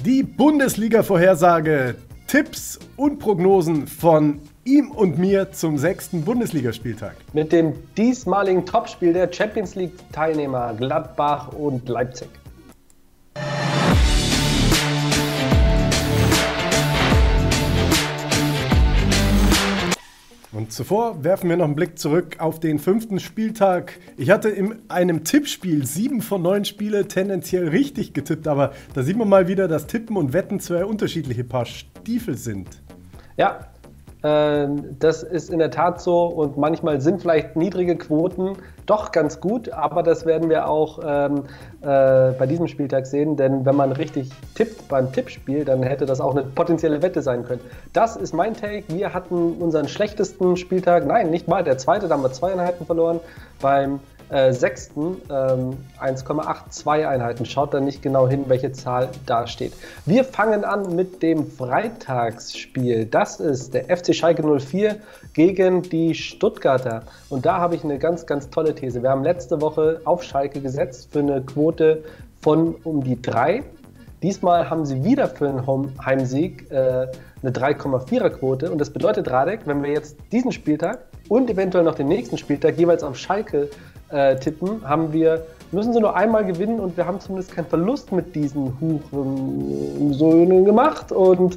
Die Bundesliga-Vorhersage, Tipps und Prognosen von ihm und mir zum 6. Bundesligaspieltag. Mit dem diesmaligen Topspiel der Champions League-Teilnehmer Gladbach und Leipzig. Und zuvor werfen wir noch einen Blick zurück auf den 5. Spieltag. Ich hatte in einem Tippspiel 7 von 9 Spiele tendenziell richtig getippt, aber da sieht man mal wieder, dass Tippen und Wetten zwei unterschiedliche Paar Stiefel sind. Ja, das ist in der Tat so und manchmal sind vielleicht niedrige Quoten doch ganz gut, aber das werden wir auch bei diesem Spieltag sehen, denn wenn man richtig tippt beim Tippspiel, dann hätte das auch eine potenzielle Wette sein können. Das ist mein Take. Wir hatten unseren schlechtesten Spieltag, nein, nicht mal, der zweite, da haben wir 2 Einheiten verloren, beim 6. 1,82 Einheiten. Schaut da nicht genau hin, welche Zahl da steht. Wir fangen an mit dem Freitagsspiel. Das ist der FC Schalke 04 gegen die Stuttgarter. Und da habe ich eine ganz, ganz tolle These. Wir haben letzte Woche auf Schalke gesetzt für eine Quote von um die 3. Diesmal haben sie wieder für einen Heimsieg eine 3,4er Quote. Und das bedeutet, Radek, wenn wir jetzt diesen Spieltag und eventuell noch den nächsten Spieltag jeweils auf Schalke tippen, müssen sie nur einmal gewinnen und wir haben zumindest keinen Verlust mit diesen Söhnen gemacht. Und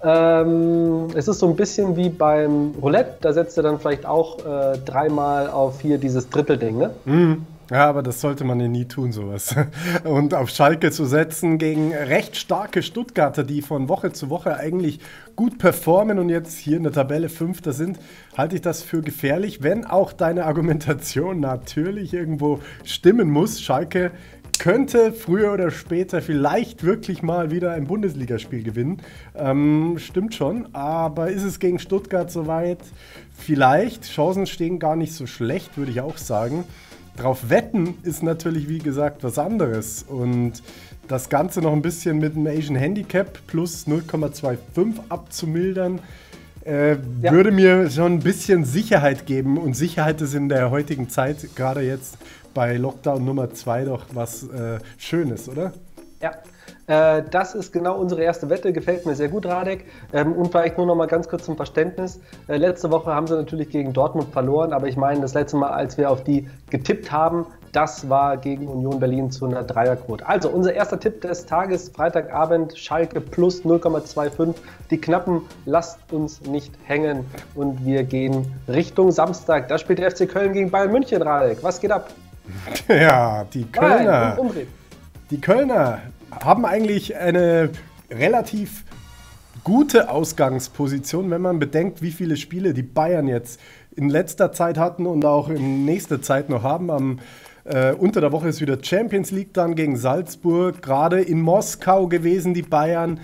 es ist so ein bisschen wie beim Roulette, da setzt er dann vielleicht auch 3-mal auf hier dieses Drittelding, ne? Mhm. Ja, aber das sollte man ja nie tun, sowas. Und auf Schalke zu setzen gegen recht starke Stuttgarter, die von Woche zu Woche eigentlich gut performen und jetzt hier in der Tabelle Fünfter sind, halte ich das für gefährlich, wenn auch deine Argumentation natürlich irgendwo stimmen muss. Schalke könnte früher oder später vielleicht wirklich mal wieder ein Bundesligaspiel gewinnen. Stimmt schon, aber ist es gegen Stuttgart soweit? Vielleicht. Chancen stehen gar nicht so schlecht, würde ich auch sagen. Drauf wetten ist natürlich, wie gesagt, was anderes. Und das Ganze noch ein bisschen mit einem Asian Handicap plus 0,25 abzumildern, würde mir schon ein bisschen Sicherheit geben. Und Sicherheit ist in der heutigen Zeit, gerade jetzt bei Lockdown Nummer 2, doch was Schönes, oder? Ja. Das ist genau unsere erste Wette, gefällt mir sehr gut, Radek. Und vielleicht nur noch mal ganz kurz zum Verständnis. Letzte Woche haben sie natürlich gegen Dortmund verloren, aber ich meine, das letzte Mal, als wir auf die getippt haben, das war gegen Union Berlin zu einer Dreierquote. Also unser erster Tipp des Tages, Freitagabend, Schalke plus 0,25. Die Knappen lasst uns nicht hängen und wir gehen Richtung Samstag. Da spielt der FC Köln gegen Bayern München, Radek. Was geht ab? Ja, die Kölner. Nein, umdrehen. Die Kölner haben eigentlich eine relativ gute Ausgangsposition, wenn man bedenkt, wie viele Spiele die Bayern jetzt in letzter Zeit hatten und auch in nächster Zeit noch haben. Unter der Woche ist wieder Champions League dann gegen Salzburg, gerade in Moskau gewesen, die Bayern.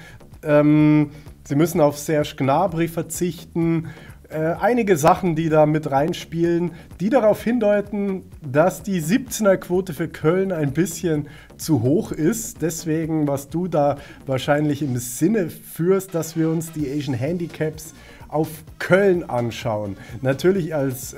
Sie müssen auf Serge Gnabry verzichten. Einige Sachen, die da mit reinspielen, die darauf hindeuten, dass die 17er-Quote für Köln ein bisschen zu hoch ist. Deswegen, was du da wahrscheinlich im Sinne führst, dass wir uns die Asian Handicaps auf Köln anschauen. Natürlich als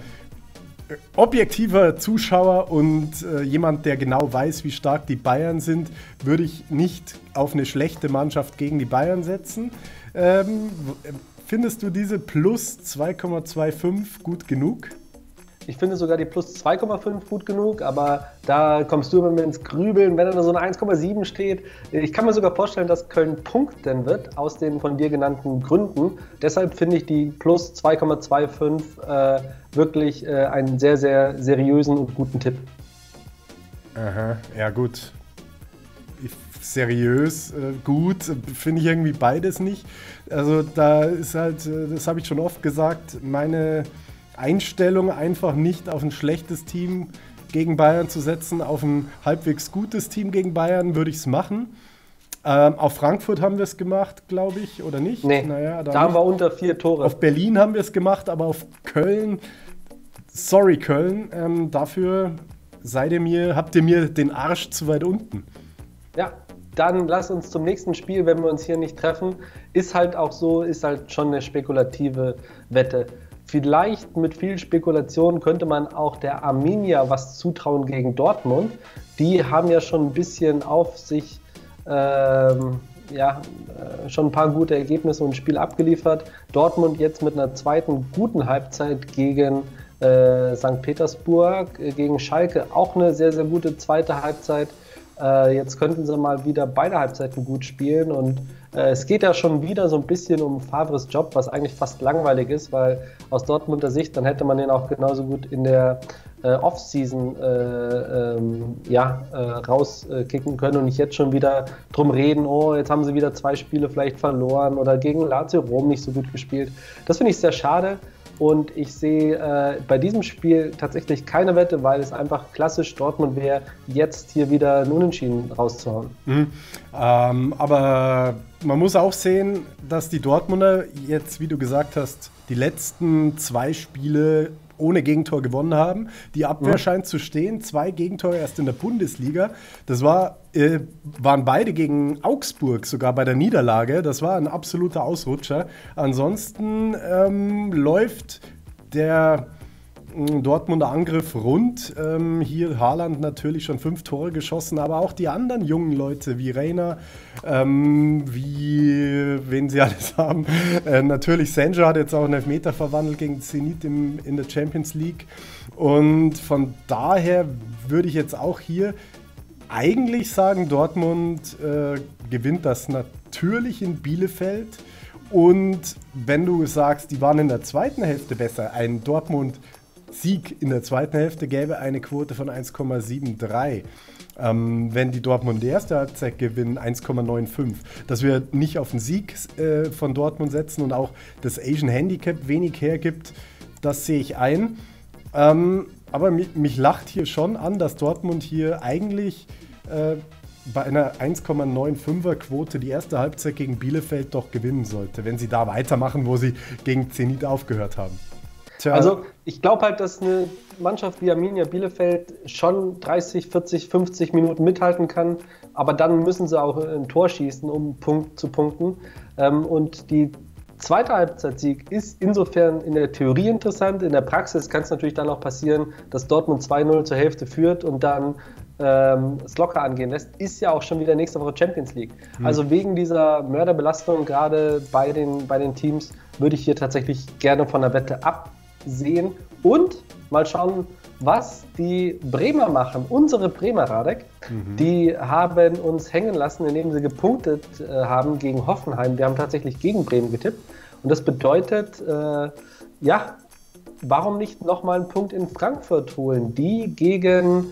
objektiver Zuschauer und jemand, der genau weiß, wie stark die Bayern sind, würde ich nicht auf eine schlechte Mannschaft gegen die Bayern setzen. Findest du diese plus 2,25 gut genug? Ich finde sogar die plus 2,5 gut genug, aber da kommst du immer ins Grübeln, wenn da so eine 1,7 steht. Ich kann mir sogar vorstellen, dass Köln punkten wird, aus den von dir genannten Gründen. Deshalb finde ich die plus 2,25 wirklich einen sehr, sehr seriösen und guten Tipp. Aha, ja gut. Seriös, gut, finde ich irgendwie beides nicht. Also da ist halt, das habe ich schon oft gesagt, meine Einstellung einfach nicht auf ein schlechtes Team gegen Bayern zu setzen, auf ein halbwegs gutes Team gegen Bayern würde ich es machen. Auf Frankfurt haben wir es gemacht, glaube ich, oder nicht? Nee, naja, da haben wir unter 4 Tore. Auf Berlin haben wir es gemacht, aber auf Köln, sorry Köln, dafür habt ihr mir den Arsch zu weit unten. Ja, dann lass uns zum nächsten Spiel, wenn wir uns hier nicht treffen. Ist halt auch so, ist halt schon eine spekulative Wette. Vielleicht mit viel Spekulation könnte man auch der Arminia was zutrauen gegen Dortmund. Die haben ja schon ein bisschen auf sich schon ein paar gute Ergebnisse und Spiel abgeliefert. Dortmund jetzt mit einer zweiten guten Halbzeit gegen St. Petersburg, gegen Schalke auch eine sehr, sehr gute zweite Halbzeit. Jetzt könnten sie mal wieder beide Halbzeiten gut spielen und es geht ja schon wieder so ein bisschen um Favres Job, was eigentlich fast langweilig ist, weil aus Dortmunder Sicht, dann hätte man den auch genauso gut in der Off-Season rauskicken können und nicht jetzt schon wieder drum reden, oh, jetzt haben sie wieder 2 Spiele vielleicht verloren oder gegen Lazio Rom nicht so gut gespielt. Das finde ich sehr schade. Und ich sehe bei diesem Spiel tatsächlich keine Wette, weil es einfach klassisch Dortmund wäre, jetzt hier wieder ein Unentschieden rauszuhauen. Aber man muss auch sehen, dass die Dortmunder jetzt, wie du gesagt hast, die letzten 2 Spiele ohne Gegentor gewonnen haben. Die Abwehr scheint zu stehen. 2 Gegentore erst in der Bundesliga. Das waren beide gegen Augsburg, sogar bei der Niederlage. Das war ein absoluter Ausrutscher. Ansonsten läuft der Dortmunder Angriff rund. Hier Haaland natürlich schon 5 Tore geschossen, aber auch die anderen jungen Leute wie Reina, wen sie alles haben. Natürlich Senjo hat jetzt auch einen Elfmeter verwandelt gegen Zenit in der Champions League. Und von daher würde ich jetzt auch hier eigentlich sagen, Dortmund gewinnt das natürlich in Bielefeld. Und wenn du sagst, die waren in der zweiten Hälfte besser, ein Dortmund-Sieg in der zweiten Hälfte gäbe eine Quote von 1,73. Wenn die Dortmund die erste Halbzeit gewinnen, 1,95. Dass wir nicht auf den Sieg von Dortmund setzen und auch das Asian Handicap wenig hergibt, das sehe ich ein. Aber mich lacht hier schon an, dass Dortmund hier eigentlich bei einer 1,95er Quote die erste Halbzeit gegen Bielefeld doch gewinnen sollte, wenn sie da weitermachen, wo sie gegen Zenit aufgehört haben. Tja. Also ich glaube halt, dass eine Mannschaft wie Arminia Bielefeld schon 30, 40, 50 Minuten mithalten kann, aber dann müssen sie auch ein Tor schießen, um Punkt zu punkten. Und die zweite Halbzeitsieg ist insofern in der Theorie interessant. In der Praxis kann es natürlich dann auch passieren, dass Dortmund 2-0 zur Hälfte führt und dann es locker angehen lässt, ist ja auch schon wieder nächste Woche Champions League. Also wegen dieser Mörderbelastung gerade bei den Teams würde ich hier tatsächlich gerne von der Wette absehen und mal schauen, was die Bremer machen. Unsere Bremer, Radek, die haben uns hängen lassen, indem sie gepunktet haben gegen Hoffenheim. Wir haben tatsächlich gegen Bremen getippt und das bedeutet, warum nicht nochmal einen Punkt in Frankfurt holen, die gegen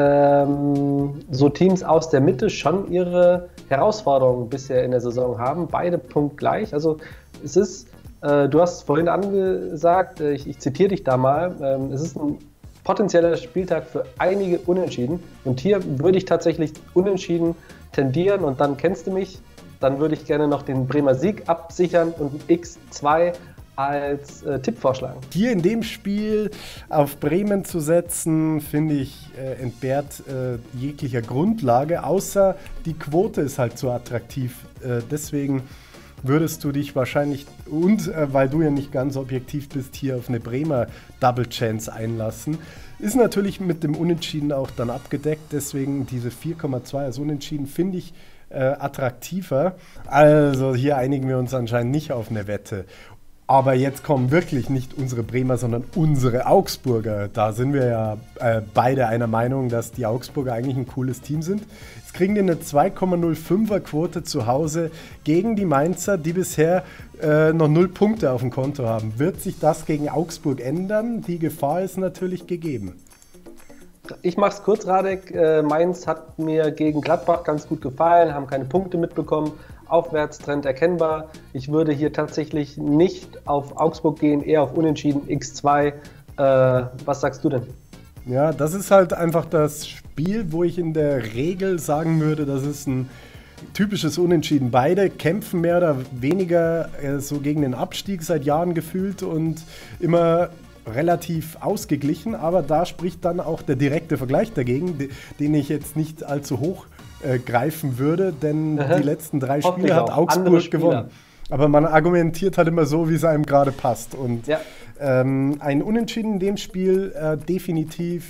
so Teams aus der Mitte schon ihre Herausforderungen bisher in der Saison haben. Beide punktgleich. Also es ist, du hast es vorhin angesagt, ich zitiere dich da mal, es ist ein potenzieller Spieltag für einige Unentschieden. Und hier würde ich tatsächlich unentschieden tendieren und dann kennst du mich, dann würde ich gerne noch den Bremer Sieg absichern und ein X2 als Tipp vorschlagen. Hier in dem Spiel auf Bremen zu setzen, finde ich, entbehrt jeglicher Grundlage, außer die Quote ist halt zu attraktiv. Deswegen würdest du dich wahrscheinlich, weil du ja nicht ganz objektiv bist, hier auf eine Bremer Double Chance einlassen. Ist natürlich mit dem Unentschieden auch dann abgedeckt, deswegen diese 4,2 als Unentschieden finde ich attraktiver. Also hier einigen wir uns anscheinend nicht auf eine Wette. Aber jetzt kommen wirklich nicht unsere Bremer, sondern unsere Augsburger. Da sind wir ja beide einer Meinung, dass die Augsburger eigentlich ein cooles Team sind. Jetzt kriegen die eine 2,05er Quote zu Hause gegen die Mainzer, die bisher noch 0 Punkte auf dem Konto haben. Wird sich das gegen Augsburg ändern? Die Gefahr ist natürlich gegeben. Ich mache es kurz, Radek. Mainz hat mir gegen Gladbach ganz gut gefallen, haben keine Punkte mitbekommen. Aufwärtstrend erkennbar. Ich würde hier tatsächlich nicht auf Augsburg gehen, eher auf Unentschieden X2. Was sagst du denn? Ja, das ist halt einfach das Spiel, wo ich in der Regel sagen würde, das ist ein typisches Unentschieden. Beide kämpfen mehr oder weniger so gegen den Abstieg seit Jahren gefühlt und immer relativ ausgeglichen, aber da spricht dann auch der direkte Vergleich dagegen, den ich jetzt nicht allzu hoch greifen würde, denn die letzten 3 Spiele hat Augsburg gewonnen. Aber man argumentiert halt immer so, wie es einem gerade passt. Und ein Unentschieden in dem Spiel definitiv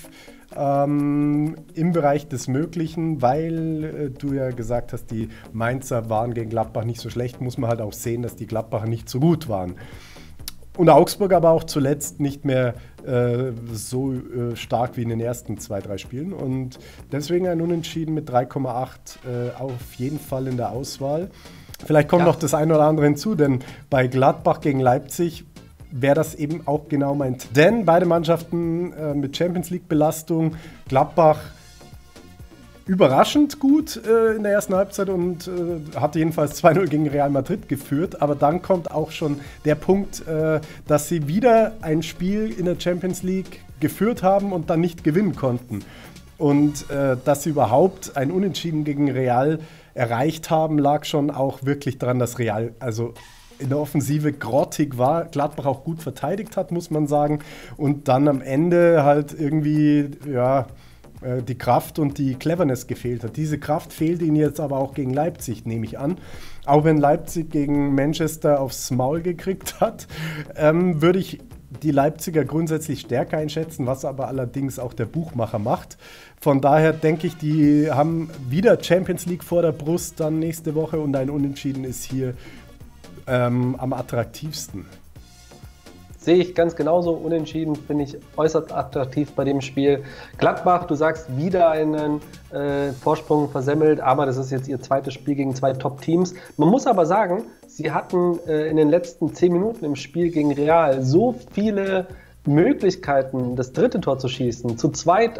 im Bereich des Möglichen, weil du ja gesagt hast, die Mainzer waren gegen Gladbach nicht so schlecht, muss man halt auch sehen, dass die Gladbacher nicht so gut waren. Und Augsburg aber auch zuletzt nicht mehr so stark wie in den ersten 2-3 Spielen. Und deswegen ein Unentschieden mit 3,8 auf jeden Fall in der Auswahl. Vielleicht kommt noch das eine oder andere hinzu, denn bei Gladbach gegen Leipzig wäre das eben auch genau mein. Denn beide Mannschaften mit Champions-League-Belastung, Gladbach überraschend gut in der ersten Halbzeit und hat jedenfalls 2-0 gegen Real Madrid geführt. Aber dann kommt auch schon der Punkt, dass sie wieder ein Spiel in der Champions League geführt haben und dann nicht gewinnen konnten. Und dass sie überhaupt ein Unentschieden gegen Real erreicht haben, lag schon auch wirklich daran, dass Real also in der Offensive grottig war, Gladbach auch gut verteidigt hat, muss man sagen. Und dann am Ende halt irgendwie, ja, die Kraft und die Cleverness gefehlt hat. Diese Kraft fehlt ihnen jetzt aber auch gegen Leipzig, nehme ich an. Auch wenn Leipzig gegen Manchester aufs Maul gekriegt hat, würde ich die Leipziger grundsätzlich stärker einschätzen, was aber allerdings auch der Buchmacher macht. Von daher denke ich, die haben wieder Champions League vor der Brust dann nächste Woche und ein Unentschieden ist hier am attraktivsten. Sehe ich ganz genauso. Unentschieden finde ich äußerst attraktiv bei dem Spiel. Gladbach, du sagst, wieder einen Vorsprung versemmelt, aber das ist jetzt ihr zweites Spiel gegen zwei Top-Teams. Man muss aber sagen, sie hatten in den letzten 10 Minuten im Spiel gegen Real so viele Möglichkeiten, das dritte Tor zu schießen, zu zweit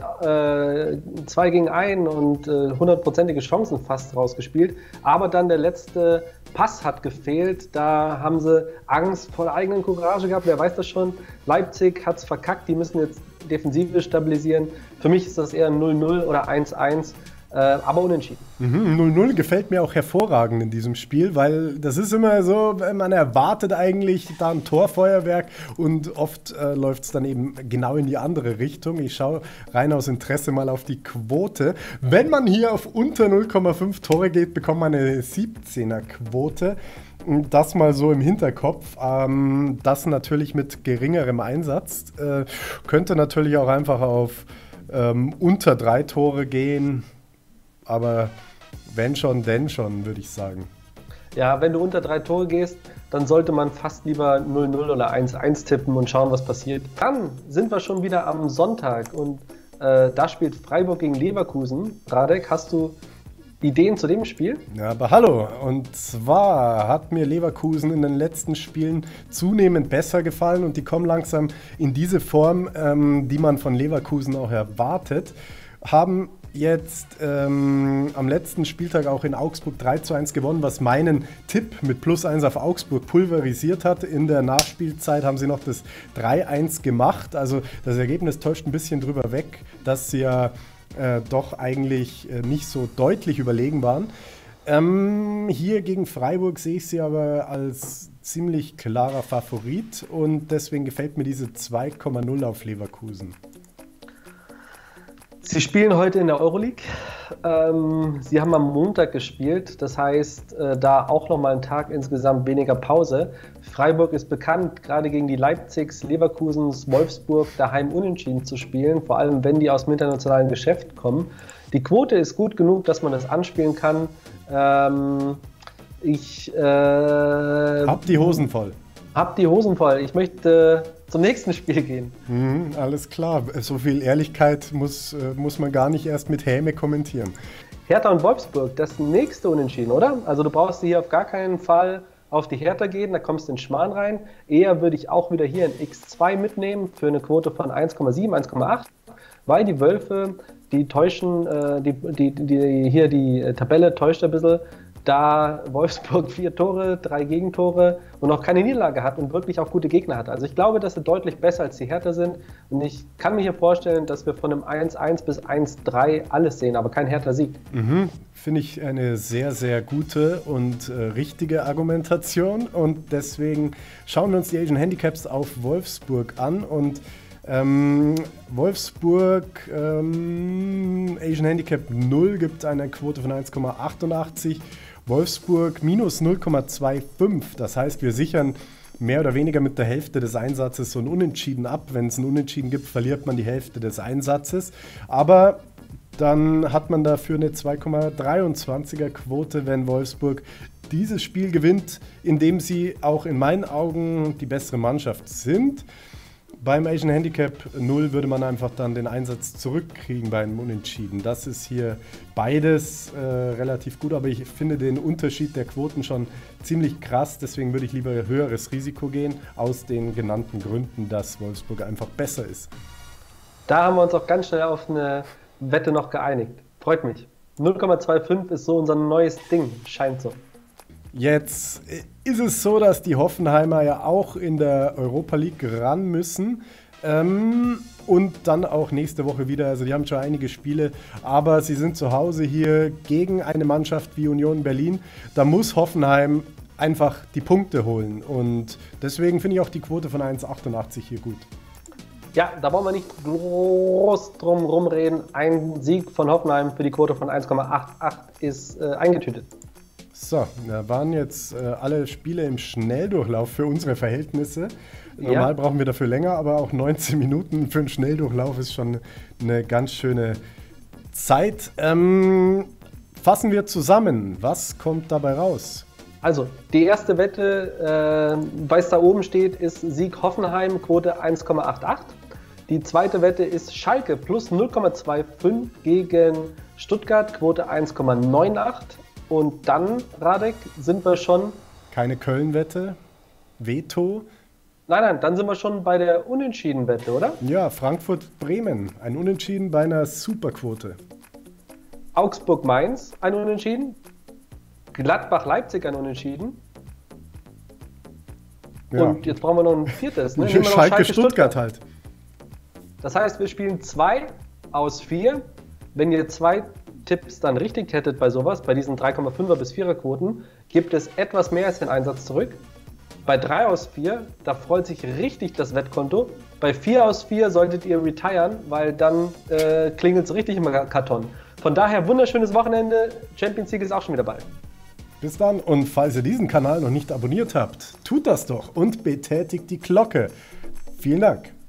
2 gegen 1 und 100%ige Chancen fast rausgespielt, aber dann der letzte Pass hat gefehlt, da haben sie Angst vor der eigenen Courage gehabt, wer weiß das schon, Leipzig hat es verkackt, die müssen jetzt Defensive stabilisieren, für mich ist das eher 0-0 oder 1-1, aber unentschieden. 0-0 gefällt mir auch hervorragend in diesem Spiel, weil das ist immer so, man erwartet eigentlich da ein Torfeuerwerk und oft läuft es dann eben genau in die andere Richtung. Ich schaue rein aus Interesse mal auf die Quote. Wenn man hier auf unter 0,5 Tore geht, bekommt man eine 17er-Quote. Das mal so im Hinterkopf. Das natürlich mit geringerem Einsatz. Könnte natürlich auch einfach auf unter 3 Tore gehen. Aber wenn schon, denn schon, würde ich sagen. Ja, wenn du unter 3 Tore gehst, dann sollte man fast lieber 0-0 oder 1-1 tippen und schauen, was passiert. Dann sind wir schon wieder am Sonntag und da spielt Freiburg gegen Leverkusen. Radek, hast du Ideen zu dem Spiel? Ja, aber hallo. Und zwar hat mir Leverkusen in den letzten Spielen zunehmend besser gefallen und die kommen langsam in diese Form, die man von Leverkusen auch erwartet. Haben jetzt am letzten Spieltag auch in Augsburg 3-1 gewonnen, was meinen Tipp mit +1 auf Augsburg pulverisiert hat. In der Nachspielzeit haben sie noch das 3-1 gemacht. Also das Ergebnis täuscht ein bisschen drüber weg, dass sie ja doch eigentlich nicht so deutlich überlegen waren. Hier gegen Freiburg sehe ich sie aber als ziemlich klarer Favorit und deswegen gefällt mir diese 2,0 auf Leverkusen. Sie spielen heute in der Euroleague. Sie haben am Montag gespielt, das heißt, da auch nochmal einen Tag insgesamt weniger Pause. Freiburg ist bekannt, gerade gegen die Leipzigs, Leverkusens, Wolfsburg daheim unentschieden zu spielen, vor allem wenn die aus dem internationalen Geschäft kommen. Die Quote ist gut genug, dass man das anspielen kann. Hab die Hosen voll. Hab die Hosen voll. Ich möchte zum nächsten Spiel gehen. Alles klar. So viel Ehrlichkeit muss man gar nicht erst mit Häme kommentieren. Hertha und Wolfsburg, das nächste Unentschieden, oder? Also du brauchst hier auf gar keinen Fall auf die Hertha gehen, da kommst du in Schmarrn rein. Eher würde ich auch wieder hier ein X2 mitnehmen für eine Quote von 1,7, 1,8, weil die Wölfe, die täuschen, die Tabelle täuscht ein bisschen, da Wolfsburg 4 Tore, 3 Gegentore und noch keine Niederlage hat und wirklich auch gute Gegner hat. Also ich glaube, dass sie deutlich besser als die Hertha sind und ich kann mir hier vorstellen, dass wir von einem 1-1 bis 1-3 alles sehen, aber kein Hertha-Sieg. Finde ich eine sehr, sehr gute und richtige Argumentation und deswegen schauen wir uns die Asian Handicaps auf Wolfsburg an und Wolfsburg Asian Handicap 0 gibt eine Quote von 1,88. Wolfsburg minus 0,25. Das heißt, wir sichern mehr oder weniger mit der Hälfte des Einsatzes so ein Unentschieden ab. Wenn es ein Unentschieden gibt, verliert man die Hälfte des Einsatzes. Aber dann hat man dafür eine 2,23er Quote, wenn Wolfsburg dieses Spiel gewinnt, indem sie auch in meinen Augen die bessere Mannschaft sind. Beim Asian Handicap 0 würde man einfach dann den Einsatz zurückkriegen bei einem Unentschieden. Das ist hier beides relativ gut, aber ich finde den Unterschied der Quoten schon ziemlich krass. Deswegen würde ich lieber höheres Risiko gehen, aus den genannten Gründen, dass Wolfsburg einfach besser ist. Da haben wir uns auch ganz schnell auf eine Wette noch geeinigt. Freut mich. 0,25 ist so unser neues Ding, scheint so. Jetzt ist es so, dass die Hoffenheimer ja auch in der Europa League ran müssen und dann auch nächste Woche wieder, also die haben schon einige Spiele, aber sie sind zu Hause hier gegen eine Mannschaft wie Union Berlin. Da muss Hoffenheim einfach die Punkte holen und deswegen finde ich auch die Quote von 1,88 hier gut. Ja, da wollen wir nicht groß drum rumreden. Ein Sieg von Hoffenheim für die Quote von 1,88 ist eingetütet. So, da waren jetzt alle Spiele im Schnelldurchlauf für unsere Verhältnisse. Normal brauchen wir dafür länger, aber auch 19 Minuten für einen Schnelldurchlauf ist schon eine ganz schöne Zeit. Fassen wir zusammen, was kommt dabei raus? Also, die erste Wette, weil es da oben steht, ist Sieg Hoffenheim, Quote 1,88. Die zweite Wette ist Schalke plus 0,25 gegen Stuttgart, Quote 1,98. Und dann, Radek, sind wir schon... Keine Köln-Wette? Veto? Nein, dann sind wir schon bei der Unentschieden-Wette, oder? Ja, Frankfurt-Bremen. Ein Unentschieden bei einer Superquote. Augsburg-Mainz, ein Unentschieden. Gladbach-Leipzig, ein Unentschieden. Ja. Und jetzt brauchen wir noch ein viertes. Ne? Schalke-Stuttgart halt. Das heißt, wir spielen 2 aus 4. Wenn ihr 2 Tipps dann richtig hättet bei sowas, bei diesen 3,5er bis 4er Quoten, gibt es etwas mehr als den Einsatz zurück. Bei 3 aus 4, da freut sich richtig das Wettkonto. Bei 4 aus 4 solltet ihr retiren, weil dann klingelt es richtig im Karton. Von daher wunderschönes Wochenende. Champions League ist auch schon wieder bald. Bis dann und falls ihr diesen Kanal noch nicht abonniert habt, tut das doch und betätigt die Glocke. Vielen Dank.